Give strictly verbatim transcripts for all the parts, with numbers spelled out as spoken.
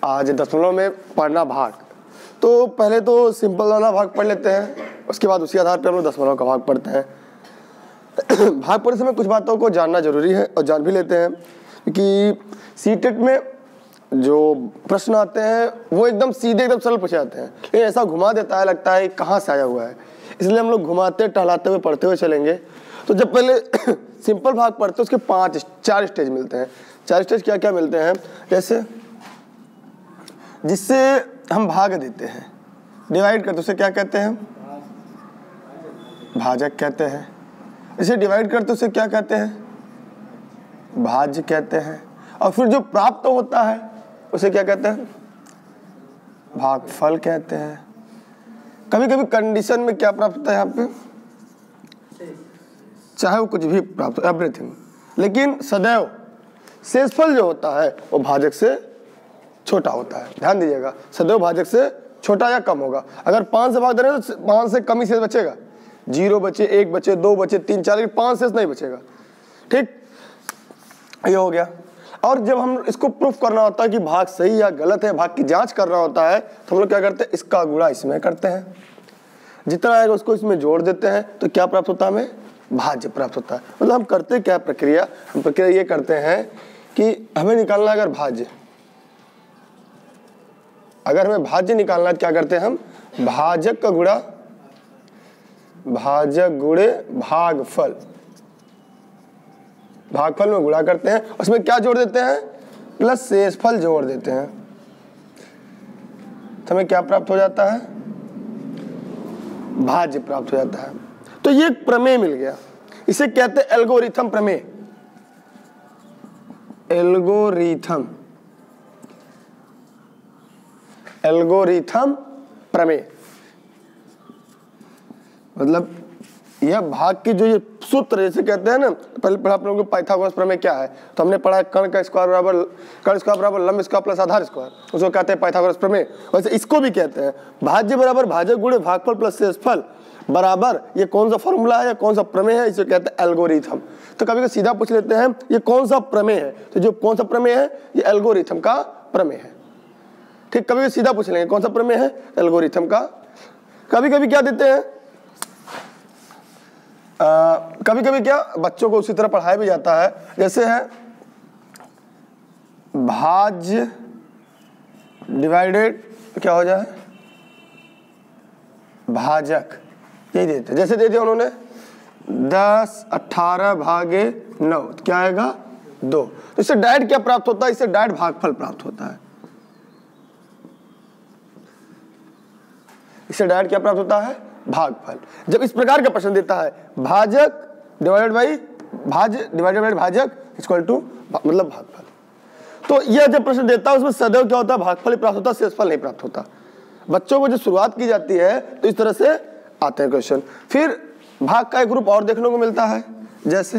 आज दशमलव में पढ़ना भाग, तो पहले तो सिंपल वाला भाग पढ़ लेते हैं, उसके बाद उसी आधार पर हम लोग दशमलव का भाग पढ़ते हैं। भाग पढ़ने समय कुछ बातों को जानना जरूरी है और जान भी लेते हैं, क्योंकि सीटेट में जो प्रश्न आते हैं वो एकदम सीधे एकदम सरल पूछे जाते हैं, लेकिन ऐसा घुमा देता है, लगता है कहाँ से आया हुआ है, इसलिए हम लोग घुमाते टहलाते हुए पढ़ते हुए चलेंगे। तो जब पहले सिंपल भाग पढ़ते हैं उसके पांच चार स्टेज मिलते हैं। चार स्टेज क्या क्या मिलते हैं, जैसे जिससे हम भाग देते हैं, डिवाइड करते उसे क्या कहते हैं, भाजक कहते हैं। इसे डिवाइड करते उसे क्या कहते हैं, भाज्य कहते हैं। और फिर जो प्राप्त होता है उसे क्या कहते हैं, भागफल कहते हैं। कभी कभी कंडीशन में क्या प्राप्त होता है यहाँ पे, चाहे वो कुछ भी प्राप्त हो, एवरीथिंग, लेकिन सदैव शेषफल जो होता है वो भाजक से छोटा होता है। ध्यान दीजिएगा, सदैव भाजक से छोटा या कम होगा। अगर पाँच से भाग दे रहे हैं तो पाँच से कम ही शेष बचेगा, जीरो बचे, एक बचे, दो बचे, तीन, चार, लेकिन पाँच शेष नहीं बचेगा। ठीक, ये हो गया। और जब हम इसको प्रूफ करना होता है कि भाग सही या गलत है, भाग की जांच करना होता है, तो हम लोग क्या करते हैं, इसका गुणा इसमें करते हैं, जितना आएगा उसको इसमें जोड़ देते हैं, तो क्या प्राप्त होता है, हमें भाज्य प्राप्त होता है। मतलब हम करते क्या प्रक्रिया, हम प्रक्रिया ये करते हैं कि हमें निकालना अगर भाज्य, अगर हमें भाज्य निकालना है क्या करते हैं हम, भाजक का गुणा भाजक गुणे भागफल, भागफल में गुणा करते हैं, उसमें क्या जोड़ देते हैं, प्लस शेषफल जोड़ देते हैं, तो हमें क्या प्राप्त हो जाता है, भाज्य प्राप्त हो जाता है। तो ये एक प्रमेय मिल गया, इसे कहते हैं एल्गोरिथम प्रमेय, एल्गोरिथम एल्गोरिथम प्रमेय। मतलब यह भाग की जो ये सूत्र जैसे कहते हैं ना, पहले पढ़ा आप लोगों को पाइथागोरस प्रमेय क्या है, तो हमने पढ़ा कर्ण का स्क्वायर बराबर कर्ण स्क्वायर बराबर लंब स्क्वायर प्लस आधार स्क्वायर, उसको कहते हैं पाइथागोरस प्रमेय। वैसे इसको भी कहते हैं भाज्य बराबर भाजक गुणे भागफल प्लस शेषफल बराबर, ये कौन सा फॉर्मूला है या कौन सा प्रमेय है, इसे कहते हैं एल्गोरिथम। तो कभी कभी सीधा पूछ लेते हैं ये कौन सा प्रमेय है, तो जो कौन सा प्रमेय है, ये एल्गोरिथम का प्रमेय है। ठीक, कभी सीधा पूछ लेंगे कौन सा प्रमेय है, एल्गोरिथम का। कभी कभी क्या देते हैं, आ, कभी कभी क्या बच्चों को उसी तरह पढ़ाया भी जाता है, जैसे है भाज्य डिवाइडेड क्या हो जाए, भाजक, यही देते हैं। जैसे दे दिया उन्होंने दस अठारह भागे नौ, तो क्या आएगा, दो। तो इससे डायरेक्ट क्या प्राप्त होता है, इससे डायरेक्ट भागफल प्राप्त होता है। इससे डायरेक्ट क्या प्राप्त होता है, भागफल। जब इस प्रकार का प्रश्न देता है भाजक डिवाइडेड बाई भाज्य डिवाइडेड बाई भाजक इक्वल टू मतलब भागफल, तो यह जब प्रश्न देता है उसमें सदैव क्या होता है, भागफल ही प्राप्त होता है, शेषफल नहीं प्राप्त होता। बच्चों को जब शुरुआत की जाती है तो इस तरह से आते हैं क्वेश्चन। फिर भाग का एक ग्रुप और देखने को मिलता है, जैसे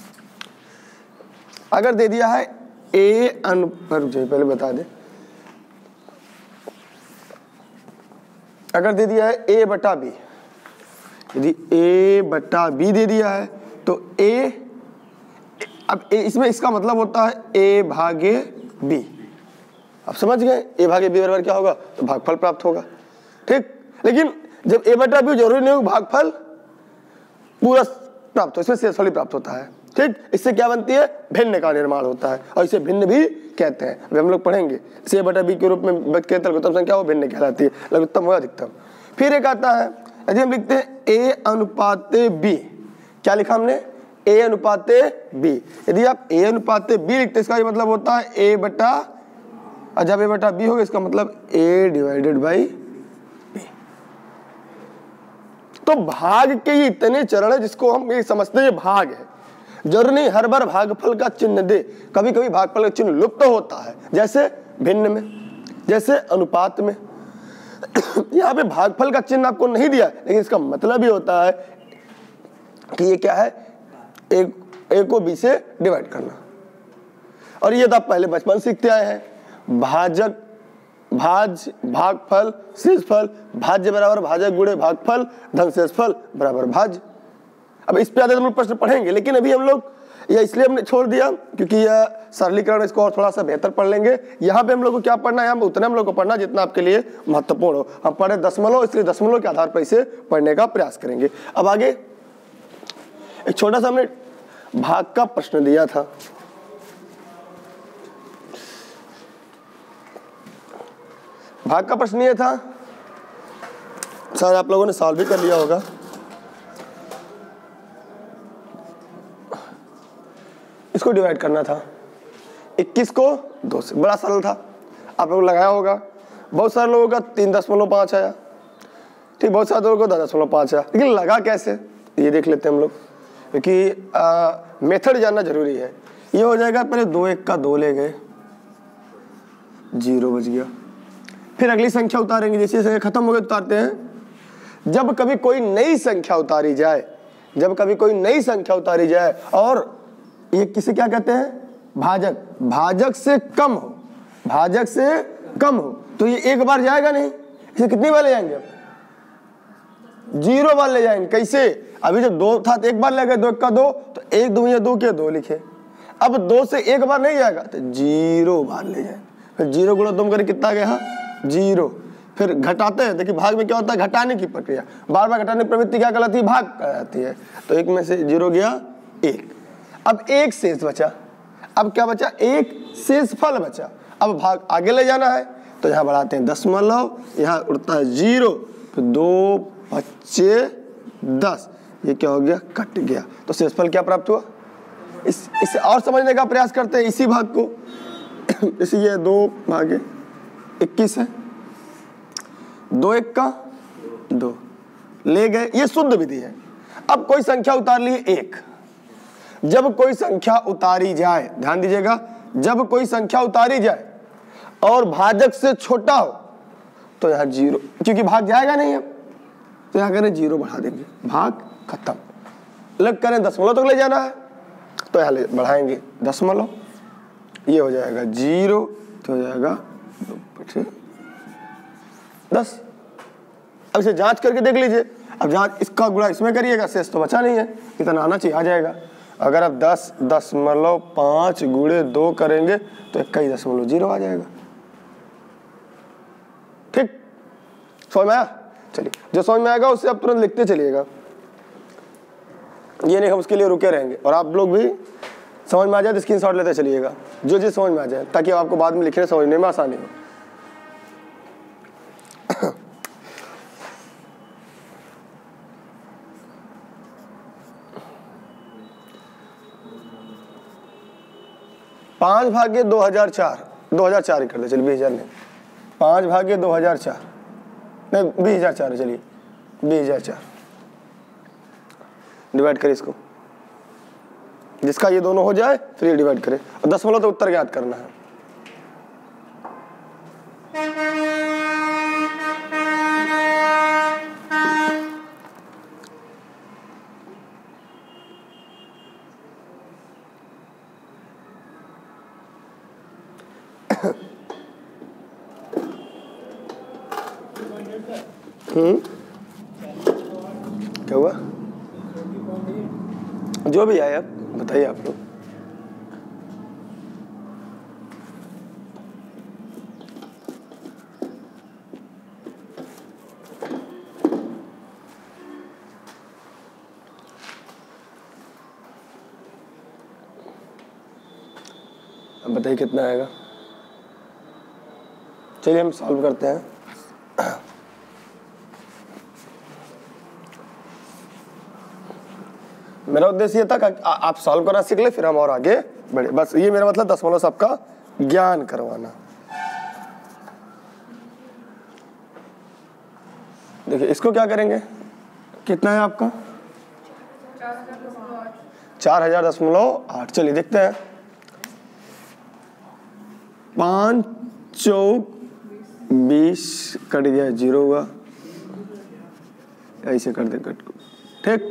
अगर दे दिया है ए अनु पर पहले बता दे, अगर दे दिया है ए बटा बी, यदि ए बटा बी दे दिया है तो ए, अब ए, इसमें इसका मतलब होता है ए भागे बी। अब समझ गए, ए भागे बी बराबर क्या होगा, तो भागफल प्राप्त होगा। ठीक, लेकिन जब ए बटा बी जरूरी नहीं हो भागफल पूरा प्राप्त हो, इसमें शेषफल ही प्राप्त होता है। ठीक, इससे क्या बनती है, भिन्न का निर्माण होता है, और इसे भिन्न भी कहते हैं। अभी हम लोग पढ़ेंगे इसे ए बटा बी के रूप में व्यक्त करते लघुत्तम संख्या वो भिन्न कहलाती है, लघुत्तम और अधिकतम। फिर एक आता है, यदि हम लिखते हैं ए अनुपाते बी, क्या लिखा हमने, ए अनुपाते बी। यदि आप ए अनुपाते बी लिखते इसका मतलब होता है ए बटा, और जब ए बटा बी होगा इसका मतलब ए डिवाइडेड बाई बी। तो भाग के ये इतने चरण है जिसको हम ये समझते हैं भाग है, जरूर नहीं हर बार भागफल का चिन्ह दे, कभी कभी भागफल का चिन्ह लुप्त तो होता है, जैसे भिन्न में, जैसे अनुपात में। यहाँ पे भागफल का चिन्ह आपको नहीं दिया, लेकिन इसका मतलब ही होता है कि ये क्या है, एक ए को बी से डिवाइड करना। और ये तो आप पहले बचपन सीखते आए हैं, भाजक भाज्य भागफल शेषफल, भाज्य बराबर भाजक गुणे भागफल धन शेषफल बराबर भाज्य। अब इस पे आधे हम लोग प्रश्न पढ़ेंगे, लेकिन अभी हम लोग यह इसलिए हमने छोड़ दिया क्योंकि यह सरलीकरण, इसको और थोड़ा सा बेहतर पढ़ लेंगे। यहाँ पे हम लोग को क्या पढ़ना है, हम उतना हम लोग को पढ़ना जितना आपके लिए महत्वपूर्ण हो। हम पढ़े दशमलव, इसलिए दशमलव के आधार पर इसे पढ़ने का प्रयास करेंगे। अब आगे एक छोटा सा हमने भाग का प्रश्न दिया था। भाग का प्रश्न ये था, शायद आप लोगों ने सॉल्व भी कर लिया होगा। इसको डिवाइड करना था इक्कीस को दो से, बड़ा सरल था, आप लोग लगाया होगा। बहुत सारे लोगों का तीन दशमलव पाँच आया, ठीक, बहुत सारे लोगों को दस दशमलव पाँच आया, लेकिन लगा कैसे ये देख लेते हैं हम लोग, क्योंकि मेथड जानना जरूरी है। ये हो जाएगा, पहले दो एक का दो ले गए, जीरो बच गया। फिर अगली संख्या उतारेंगे, जैसे संख्या खत्म हो गई उतारते हैं। जब कभी कोई नई संख्या उतारी जाए, जब कभी कोई नई संख्या उतारी जाए और ये किसे क्या कहते हैं, भाजक, भाजक से कम हो, भाजक से कम हो, तो ये एक बार जाएगा नहीं, इसे कितनी बार ले जाएंगे, जीरो बार ले जाएंगे। कैसे, अभी जब दो था तो एक बार ले गए, दो एक का दो, तो एक दो या दो के दो लिखे। अब दो से एक बार नहीं जाएगा तो जीरो बार ले जाएंगे। फिर जीरो गुणा दो करें कितना गया, जीरो। फिर घटाते हैं, देखिए भाग में क्या होता है, घटाने की प्रक्रिया, बार बार घटाने की प्रवृत्ति क्या कहलाती है, भाग कहलाती है। तो एक में से जीरो गया एक, अब एक शेष बचा, अब क्या बचा, एक शेष फल बचा। अब भाग आगे ले जाना है तो यहाँ बढ़ाते हैं दशमलव, यहाँ उड़ता है जीरो, फिर दो पच्चे दस, ये क्या हो गया, कट गया। तो शेषफल क्या प्राप्त हुआ। इस इसे और समझने का प्रयास करते हैं इसी भाग को। इसी ये दो भागे इक्कीस है, दो एक का दो ले गए, ये शुद्ध विधि है। अब कोई संख्या उतार ली एक, जब कोई संख्या उतारी जाए, ध्यान दीजिएगा, जब कोई संख्या उतारी जाए और भाजक से छोटा हो तो यहाँ जीरो, क्योंकि भाग जाएगा नहीं है तो यहाँ करें जीरो बढ़ा देंगे, भाग खत्म। लग करें दशमलव तक ले जाना है तो यहाँ ले बढ़ाएंगे दशमलव, ये हो जाएगा जीरो, तो हो जाएगा दस। अब इसे जांच करके देख लीजिए, अब जांच इसका गुणा इसमें करिएगा, शेष तो बचा नहीं है, इतना आना चाहिए, आ जाएगा। अगर आप दस दशमलव पाँच गुणे दो करेंगे तो इक्कीस दशमलव जीरो आ जाएगा। ठीक, समझ में आया। चलिए, जो समझ में आएगा उससे आप तुरंत लिखते चलिएगा, ये नहीं हम उसके लिए रुके रहेंगे। और आप लोग भी समझ में आ जाए तो स्क्रीनशॉट लेते चलिएगा, जो चीज़ समझ में आ जाए, ताकि आपको बाद में लिखने समझने में आसानी हो। पाँच भागे दो हजार चार, दो हजार चार ही कर दे, चलिए बीस हजार नहीं, पाँच भागे दो हजार चार नहीं, बीस हजार चार है, चलिए बीस हजार चार डिवाइड करें इसको, जिसका ये दोनों हो जाए फिर ये डिवाइड करें, और दशमलव तो उत्तर ज्ञात करना है। हम्म क्या हुआ, जो भी आया बताइए आप लोग। अब बताइए कितना आएगा। चलिए हम सॉल्व करते हैं। मेरा उद्देश्य ये था कि आप सॉल्व करना सीख ले, फिर हम और आगे बढ़े, बस ये मेरा मतलब दशमलव सबका ज्ञान करवाना। देखिए इसको क्या करेंगे, कितना है आपका, चार हजार दशमलव आठ। चलिए देखते हैं, पाँच चौक बीस, कट गया जीरो हुआ, ऐसे कर दे कट को, ठीक,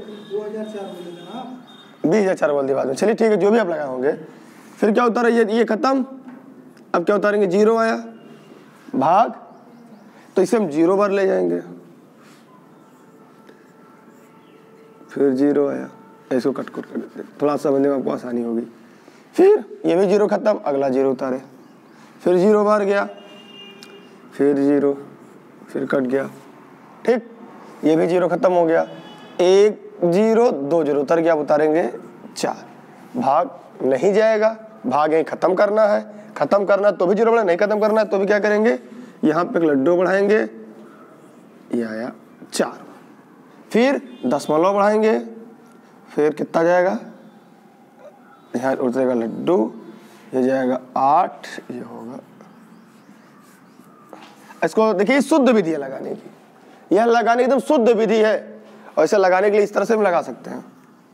बीस हजार चार बोल दिया बाद में। चलिए ठीक है, जो भी आप लगाए होंगे। फिर क्या उतारा, ये ये खत्म, अब क्या उतारेंगे, जीरो आया, भाग, तो इसे हम जीरो बार ले जाएंगे, फिर जीरो आया, इसको कट कट कर देते, थोड़ा समझने में आपको आसानी होगी। फिर ये भी जीरो खत्म, अगला जीरो उतारे, फिर जीरो बार गया, फिर जीरो, फिर कट गया, ठीक। ये भी जीरो खत्म हो गया, एक जीरो दो जीरो उतर गया, उतारेंगे चार, भाग नहीं जाएगा, भाग यहीं खत्म करना है, खत्म करना है तो भी जीरो बढ़ा, नहीं खत्म करना है तो भी क्या करेंगे, यहाँ पे एक लड्डू बढ़ाएंगे, ये आया चार, फिर दशमलव बढ़ाएंगे, फिर कितना जाएगा, यहाँ उतरेगा लड्डू, ये जाएगा आठ, ये होगा। इसको देखिए शुद्ध विधि है लगाने की, यह लगाने की एकदम शुद्ध विधि है, और इसे लगाने के लिए इस तरह से भी लगा सकते हैं।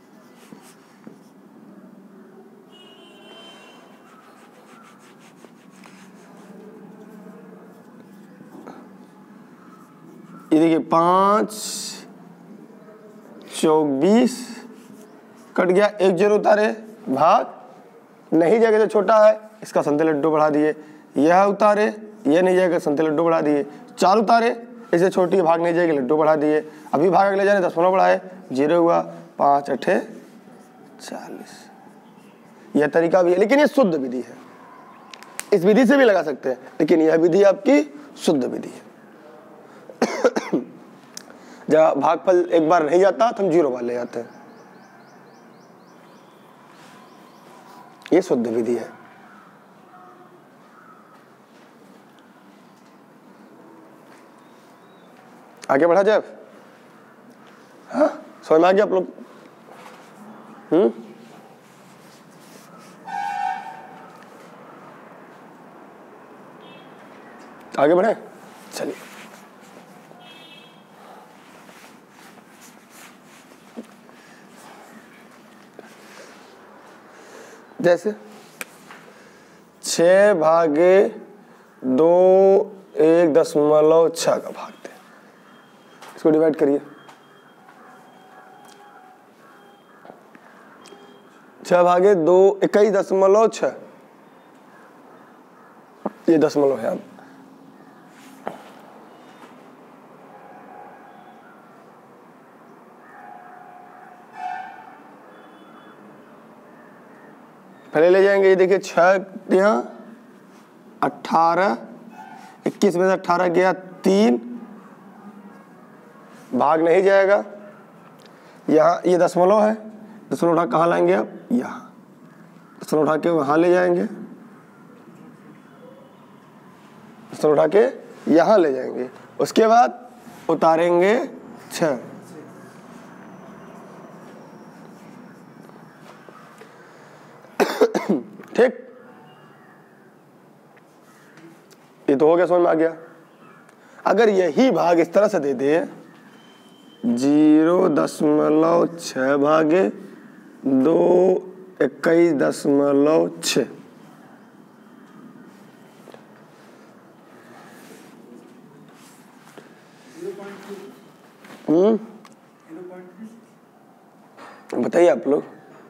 ये देखिए पाँच चौबीस कट गया, एक जीरो उतारे, भाग नहीं जाएगा जो छोटा है, इसका संते लड्डू बढ़ा दिए, यह उतारे, ये नहीं जाएगा संते लड्डू बढ़ा दिए, चार उतारे, इसे छोटी है, भाग नहीं जाएगी, लड्डू बढ़ा दिए, अभी भाग अगले जाने दशमलव बढ़ाए, जीरो हुआ, पाँच अठे चालीस। यह तरीका भी है, लेकिन ये शुद्ध विधि है, इस विधि से भी लगा सकते हैं, लेकिन यह विधि आपकी शुद्ध विधि है। जब भागफल एक बार नहीं जाता तो हम जीरो बार ले जाते हैं, ये शुद्ध विधि है। आगे बढ़ा जाए, हाँ समझ में आ गया आप लोग? हम्म आगे बढ़े, चलिए। जैसे छः भागे दो एक दशमलव छः का भाग दे, इसको डिवाइड करिए, छः भागे दो इक्कीस दशमलव छः, ये दशमलव है। अब पहले ले जाएंगे, ये देखिए छः यहाँ अट्ठारह, इक्कीस में से अट्ठारह गया तीन, भाग नहीं जाएगा, यहाँ ये दशमलव है, दशमलव उठा कहाँ लाएंगे आप, यहाँ दशमलव उठा के वहाँ ले जाएंगे, दशमलव उठा के यहाँ ले जाएंगे, उसके बाद उतारेंगे छः, ठीक। ये तो हो गया, समझ में आ गया। अगर यही भाग इस तरह से दे दे, जीरो दशमलव छः भागे दो इक्कीस दशमलव छः, हम्म बताइए आप लोग।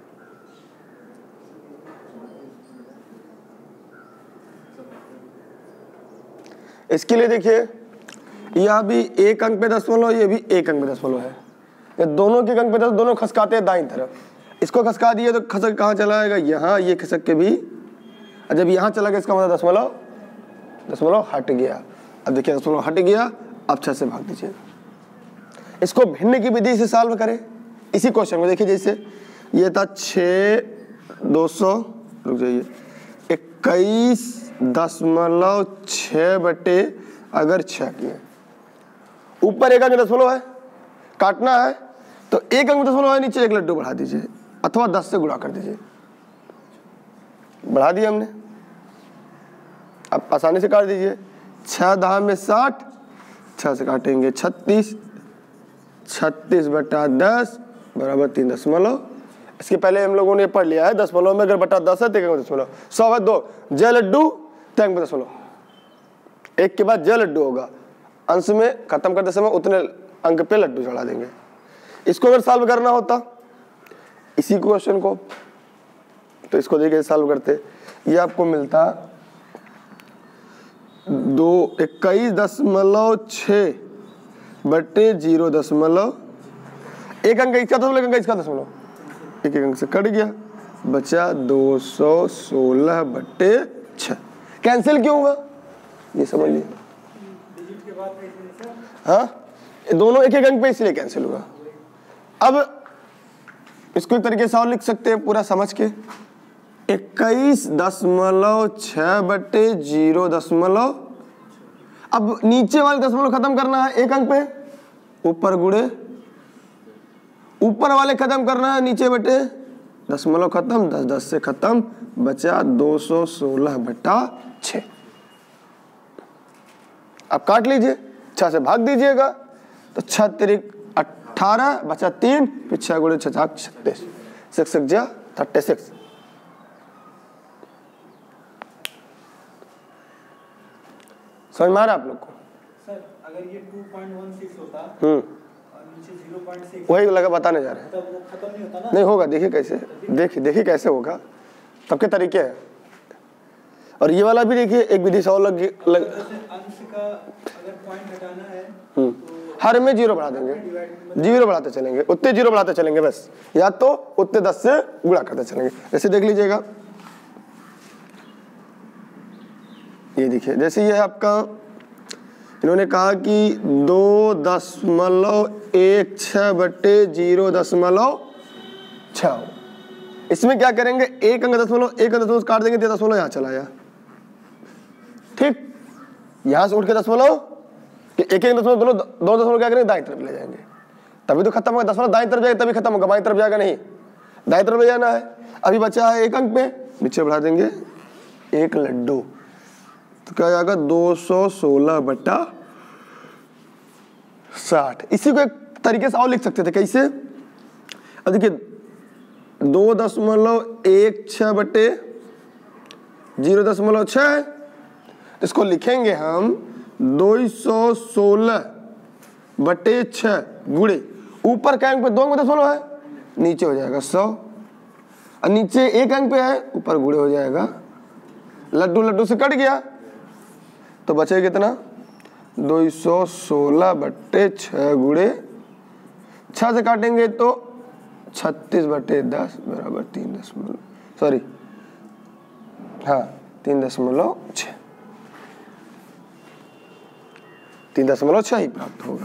इसके लिए देखिए, यह भी एक अंक पे दशमलव, ये भी एक अंक पे दशमलव है, ये दोनों के अंक पे दशमलव, दोनों खसकाते हैं दाईं तरफ, इसको खसका दिए तो खसक कहाँ चला आएगा, यहाँ, ये खसक के भी, और जब यहाँ चला गया इसका मतलब दशमलव दशमलव हट गया। अब देखिए दशमलव हट गया, अब छः से भाग दीजिए। इसको भिन्न की विधि से सॉल्व करें, इसी क्वेश्चन में देखिए, जैसे ये था छः दो सौ, रुक जाइए, इक्कीस दशमलव छः बटे अगर छः किए, ऊपर एक अंक दशमलव है, काटना है तो एक अंक दशमलव है, नीचे एक लड्डू बढ़ा दीजिए, अथवा दस से गुणा कर दीजिए, बढ़ा दिया हमने, अब आसानी से काट दीजिए, छः दहा में साठ, छः से काटेंगे छत्तीस, छत्तीस बटा दस बराबर तीन दशमलव। इसके पहले हम लोगों ने पढ़ लिया है, दशमलव में अगर बटा दस है तो एक दशमलव, सौ है दो, जय लड्डू तैंक में दशमलव, एक के बाद जय लड्डू होगा, अंश में खत्म करते समय उतने अंक पे लड्डू चढ़ा देंगे। इसको अगर सॉल्व करना होता इसी क्वेश्चन को, तो इसको देखिए सॉल्व करते, ये आपको मिलता दो इक्कीस दशमलव छः बटे जीरो दशमलव, एक अंक इसका दशमलव, एक अंक इसका दशमलव, एक एक अंक से कट गया, बचा दो सौ सोलह बट्टे छः। कैंसिल क्यों हुआ ये समझ लीजिए। हाँ, दोनों एक एक अंक पे इसलिए कैंसिल हुआ। अब इसको एक तरीके से और लिख सकते हैं पूरा समझ के, इक्कीस दशमलव छः बट्टे जीरो दशमलव, अब नीचे वाले दशमलव खत्म करना है एक अंक पे, ऊपर गुणे, ऊपर वाले खत्म करना है नीचे बटे दशमलव खत्म, दस दस से खत्म, बचा दो सौ सोलह बटा छः। अब काट लीजिए, छः से भाग दीजिएगा तो छः तिरिक अट्ठारह, बचा तीन, फिर छः गुणे छः छाक छत्तीस, सिक्स सिक्स जा थर्टी सिक्स। समझ में आ रहा है आप लोग को? सर अगर ये टू पॉइंट वन सिक्स होता हम्म और नीचे ज़ीरो पॉइंट सिक्स, वही लगा बताने जा रहे हैं। तब वो खत्म नहीं होता ना? नहीं होगा, देखिए कैसे, देखिए देखिए कैसे होगा, सबके तरीके हैं। और ये वाला भी देखिए, एक विधि से और लग, लग... अंश का अगर पॉइंट घटाना है हम्म तो हर में जीरो बढ़ा देंगे, जीरो बढ़ाते चलेंगे, उतने जीरो बढ़ाते चलेंगे बस, या तो उतने दस से गुणा करते चलेंगे। जैसे देख लीजिएगा, ये देखिए जैसे ये है आपका, इन्होंने कहा कि दो दशमलव एक छः बट्टे जीरो दशमलव छः। इसमें क्या करेंगे, एक अंक दशमलव, एक अंक दशमलव काट देंगे, तो दशमलव यहाँ चला आया, ठीक। यहाँ से उठ के दशमलव, एक एक दशमलव दोनों दो दशमलव क्या करेंगे, दाईं तरफ ले जाएंगे, तभी तो खत्म होगा। दशमलव दाईं तरफ जाएगा तभी खत्म होगा, बाईं तरफ जाएगा नहीं, दाईं तरफ ले जाना है। अभी बचा है एक अंक पे, नीचे बढ़ा देंगे एक लड्डू, तो क्या जाएगा दो सौ सोलह बट्टा साठ। इसी को एक तरीके से और लिख सकते थे, कैसे? अब देखिए दो दशमलव एक छः बट्टे जीरो दशमलव छः, इसको लिखेंगे हम दो सौ सोलह बट्टे छः गुणे, ऊपर क्या अंक पे दो अंक पे दशमलव है, नीचे हो जाएगा सौ, और नीचे एक अंक पे है, ऊपर गुणे हो जाएगा, लड्डू लड्डू से कट गया, तो बचे कितना, दो सौ सोलह बट्टे छः गुणे, छः से काटेंगे तो छत्तीस बट्टे दस बराबर तीन दशमलव सॉरी हाँ तीन दशमलव छः, तीन दशमलव छः ही प्राप्त होगा।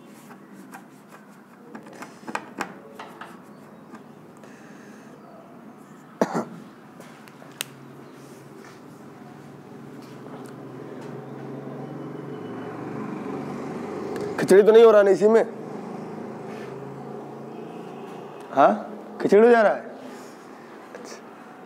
खिचड़ी तो नहीं हो रहा है इसी में? हाँ, खिचड़ी हो जा रहा है। अच्छा।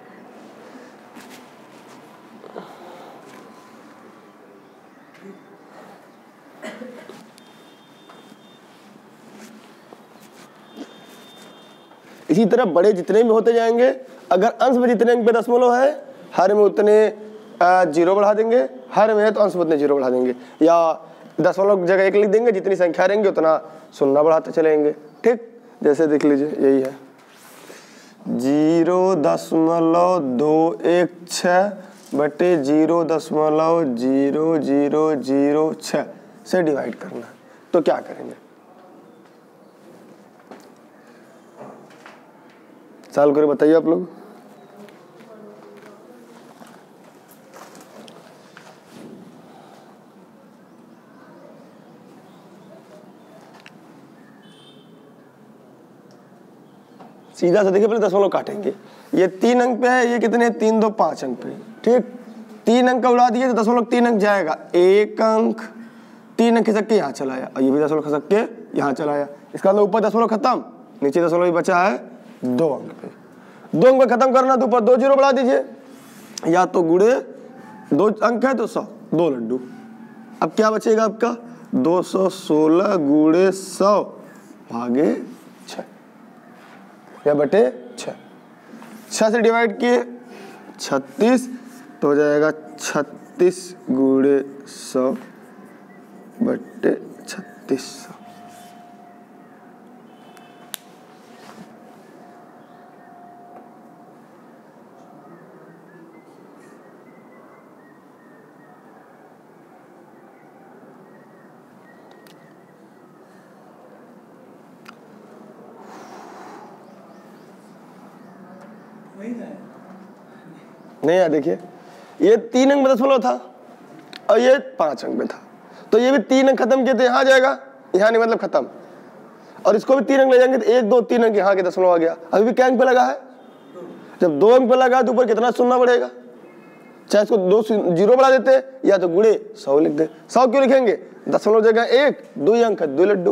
इसी तरह बड़े जितने भी होते जाएंगे, अगर अंश में जितने अंक पे दशमलव है, हर में उतने जीरो बढ़ा देंगे, हर में है तो अंश में उतने जीरो बढ़ा देंगे, या दशमलव जगह एक लिख देंगे, जितनी संख्या रहेंगे उतना शून्य बढ़ाते चलेंगे, ठीक। जैसे देख लीजिए यही है, जीरो दशमलव दो एक छः बटे जीरो दशमलव जीरो जीरो जीरो छः से डिवाइड करना, तो क्या करेंगे? सॉल्व करके बताइए आप लोग। सीधा से देखिए, पहले दशमलव काटेंगे, ये तीन अंक पे है, ये कितने, तीन दो पाँच अंक पे, ठीक। तीन अंक का उड़ा दिए तो दशमलव तीन अंक जाएगा, एक अंक, तीन अंक खिसक के यहाँ चला आया, और ये भी दशमलव खिसक के यहाँ चला आया। इसका मतलब ऊपर दशमलव खत्म, नीचे दशमलव बचा है दो अंक पे। दो अंक पे खत्म करना तो ऊपर दो जीरो बढ़ा दीजिए, या तो गुणे दो अंक है तो सौ, दो लड्डू। अब क्या बचेगा आपका, दो सौ सोलह गुणे सौ भागे छः या बटे छः, छः से डिवाइड किए छत्तीस, तो हो जाएगा छत्तीस गुणे सौ बटे छत्तीस सौ। नहीं यार, देखिए ये तीन अंक में दशमलव था और ये पाँच अंक में था, तो ये भी तीन अंक खत्म किए तो यहाँ जाएगा, यहाँ नहीं मतलब खत्म, और इसको भी तीन अंक ले जाएंगे तो एक दो तीन अंक यहाँ के दशमलव आ गया। अभी भी क्या अंक पे लगा है? जब दो अंक पे लगा तो ऊपर कितना सुनना पड़ेगा? चाहे इसको दो जीरो बढ़ा देते या तो गुणे सौ लिख दे। सौ क्यों लिखेंगे? दशमलव जगह एक, दो अंक है, दो लड्डू।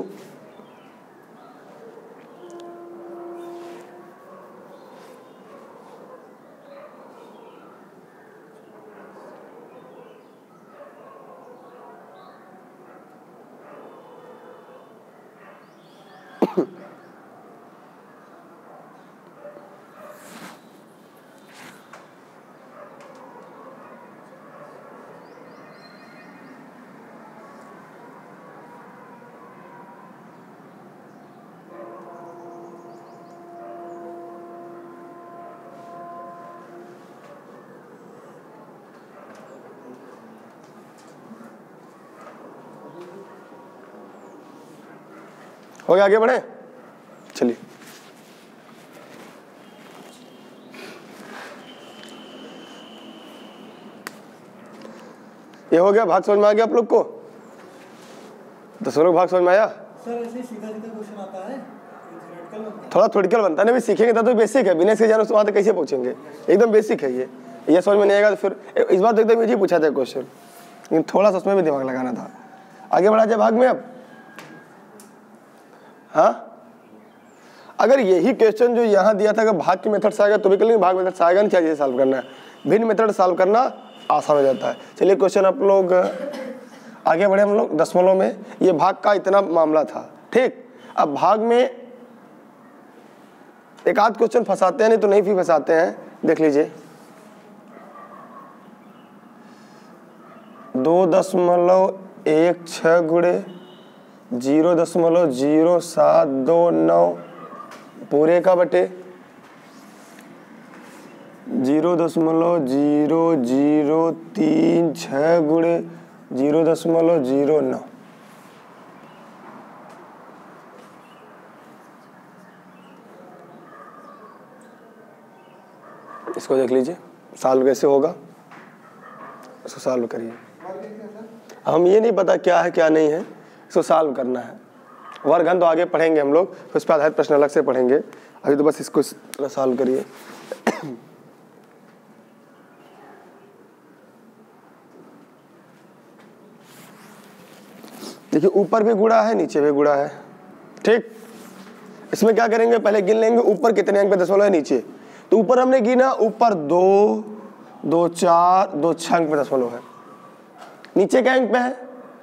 हो गया, आगे बढ़े, चलिए। ये हो गया, भाग समझ में आ गया आप लोग को? दसों भाग समझ में आया? सर ऐसे सीधा सीधा क्वेश्चन आता है, थ्योरेटिकल बनता है। थोड़ा थ्योरेटिकल बनता है ना, भी सीखेंगे तब तो बेसिक है, बिना इसके जाने वहाँ तक कैसे पहुंचेंगे? एकदम बेसिक है ये ये समझ में नहीं आएगा तो फिर इस बार तो एकदम इजी पूछा था क्वेश्चन, लेकिन थोड़ा सा उसमें भी दिमाग लगाना था। आगे बढ़ा जाए भाग में अब। हाँ, अगर यही क्वेश्चन जो यहाँ दिया था अगर भाग के मेथड से आएगा तो भी कर लेंगे, भाग मेथड से आएगा नहीं, चाहिए सॉल्व करना है। भिन्न मेथड सॉल्व करना आसान हो जाता है। चलिए क्वेश्चन आप लोग आगे बढ़े हम लोग दशमलव में। ये भाग का इतना मामला था, ठीक। अब भाग में एक आध क्वेश्चन फंसाते हैं, नहीं तो नहीं भी फंसाते हैं, देख लीजिए। दो दशमलव एक छः गुड़े जीरो दशमलव जीरो सात दो नौ पूरे का बटे जीरो दशमलव जीरो जीरो तीन छः गुड़े जीरो दशमलव जीरो नौ। इसको देख लीजिए सॉल्व कैसे होगा, इसको सॉल्व करिए। हम ये नहीं पता क्या है क्या नहीं है, इसको सॉल्व करना है। वर्गन तो आगे पढ़ेंगे हम लोग, उस पर आधारित प्रश्न अलग से पढ़ेंगे, अभी तो बस इसको सॉल्व करिए। देखिए ऊपर भी गुणा है, नीचे भी गुणा है, ठीक। इसमें क्या करेंगे, पहले गिन लेंगे ऊपर कितने अंक पे दशमलव है, नीचे। तो ऊपर हमने गिना, ऊपर दो दो चार दो छह अंक पे दशमलव है। नीचे क्या अंक पे है,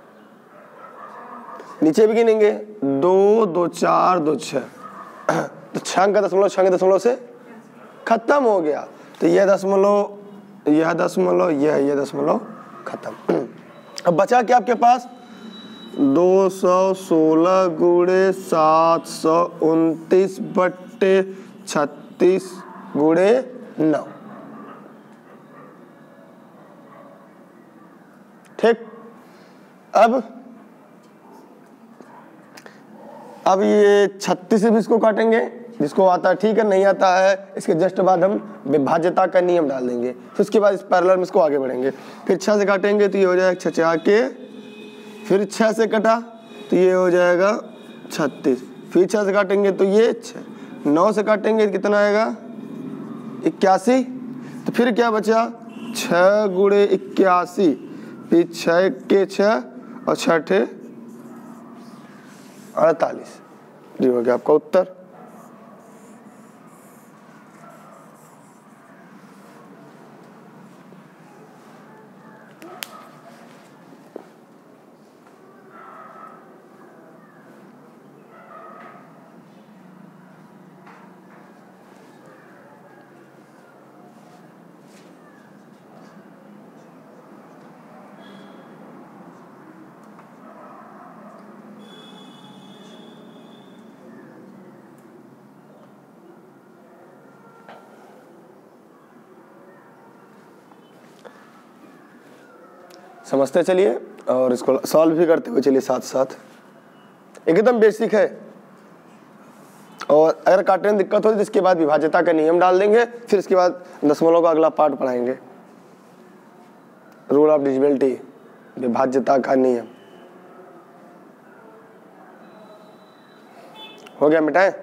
नीचे भी गिनेंगे, दो दो चार दो छः, तो छः अंक का दशमलव छः के दशमलव से खत्म हो गया। तो यह दशमलव यह दशमलव यह यह दशमलव खत्म। अब बचा क्या आपके पास, दो सौ सोलह गुणे सात सौ उनतीस बट्टे छत्तीस गुणे नौ, ठीक। अब अब ये छत्तीस से भी इसको काटेंगे, जिसको आता है ठीक है, नहीं आता है इसके जस्ट बाद हम विभाज्यता का नियम डाल देंगे। फिर उसके बाद इस पैरेलल में इसको आगे बढ़ेंगे। फिर छः से काटेंगे तो ये हो जाएगा छः के, फिर छः से कटा तो ये हो जाएगा छत्तीस, फिर छः से काटेंगे तो ये छः, नौ से काटेंगे तो कितना आएगा इक्यासी। तो फिर क्या बचा, छः गुणे इक्यासी, फिर छः के छः और छठे अड़तालीस। ये हो गया आपका उत्तर। समझते चलिए और इसको सॉल्व भी करते हुए चलिए साथ साथ। एकदम बेसिक है, और अगर काटने में दिक्कत हो तो इसके बाद विभाज्यता का नियम डाल देंगे, फिर इसके बाद दशमलव का अगला पार्ट पढ़ाएंगे, रूल ऑफ डिविजिबिलिटी, विभाज्यता का नियम। हो गया, मिटाए?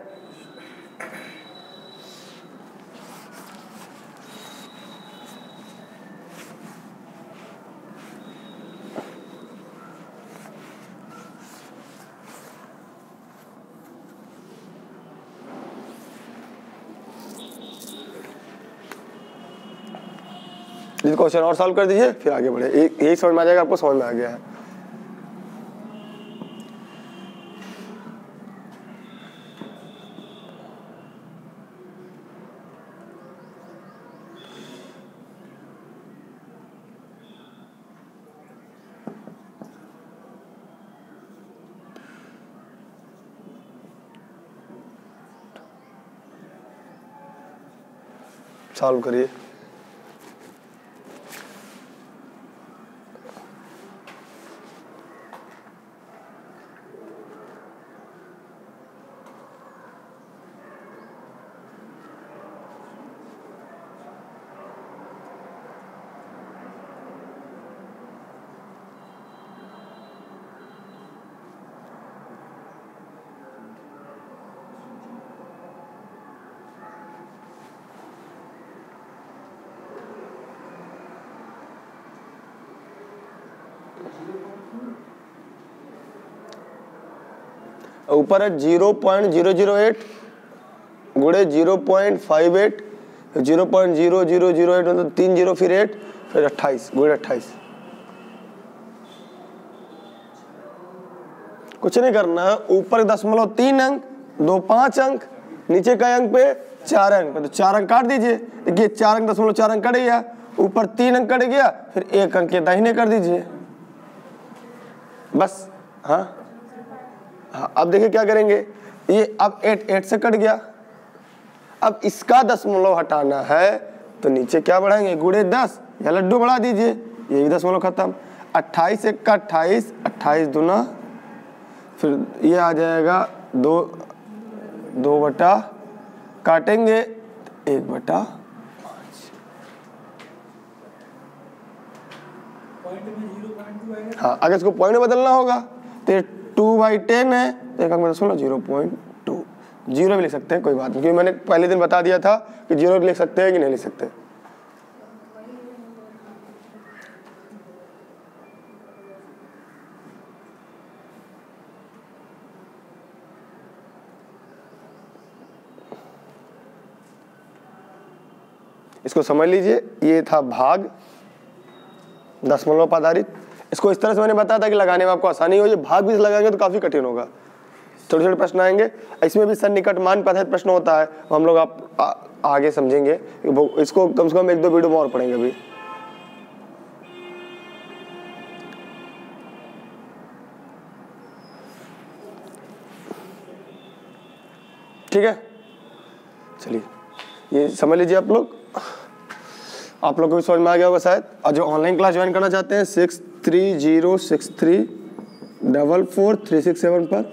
ये क्वेश्चन और सॉल्व कर दीजिए, फिर आगे बढ़े। एक यही समझ में आ जाएगा आपको, समझ में आ गया है। सॉल्व करिए। ऊपर है zero point zero zero eight गुड़े zero point five eight, zero point zero zero zero eight मतलब तीन जीरो फिर एट फिर अट्ठाईस गुड़े अट्ठाईस। कुछ नहीं करना है, ऊपर दशमलव तीन अंक, दो पांच अंक, नीचे का अंक पे चार अंक, तो चार अंक काट दीजिए। देखिए चार अंक दशमलव चार अंक कट गया, ऊपर तीन अंक कट गया, फिर एक अंक के दाहिने कर दीजिए बस। हाँ हाँ, अब देखिए क्या करेंगे, ये अब एट एट से कट गया, अब इसका दशमलव हटाना है तो नीचे क्या बढ़ाएंगे, गुड़े दस या लड्डू बढ़ा दीजिए, ये भी दशमलव खत्म। अट्ठाईस एक का अट्ठाईस, अट्ठाईस दूना फिर ये आ जाएगा दो दो बटा काटेंगे एक बटा पाँच। हाँ अगर इसको पॉइंट में बदलना होगा तो टू बाई टेन है तो एक अंक में दशमलव जीरो पॉइंट टू, जीरो भी लिख सकते हैं कोई बात नहीं, क्योंकि मैंने पहले दिन बता दिया था कि जीरो भी लिख सकते हैं कि नहीं लिख सकते। इसको समझ लीजिए, ये था भाग दशमलव पर आधारित। इसको इस तरह से मैंने बताया था कि लगाने में आपको आसानी हो, ये भाग भी लगाएंगे तो काफी कठिन होगा, छोटे छोटे प्रश्न आएंगे। इसमें भी सन्निकट मान पर आधारित प्रश्न होता है, हम लोग आप आ, आगे समझेंगे, इसको कम से कम एक दो वीडियो में और पढ़ेंगे अभी। ठीक है, चलिए ये समझ लीजिए आप लोग, आप लोग को भी समझ में आ गया होगा शायद। और जो ऑनलाइन क्लास ज्वाइन करना चाहते हैं six three zero six three double four three six seven पर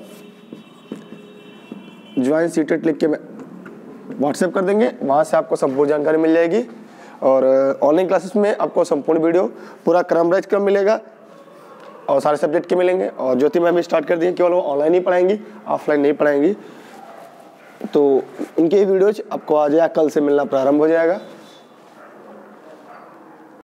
ज्वाइन सीटेट लिख के व्हाट्सएप कर देंगे, वहाँ से आपको संपूर्ण जानकारी मिल जाएगी। और ऑनलाइन क्लासेस में आपको संपूर्ण वीडियो पूरा क्रम वाइज क्रम मिलेगा और सारे सब्जेक्ट के मिलेंगे। और ज्योति मैम भी स्टार्ट कर दी, केवल वो ऑनलाइन ही पढ़ाएंगी, ऑफलाइन नहीं पढ़ाएंगी। तो उनके वीडियोज आपको आज या कल से मिलना प्रारंभ हो जाएगा।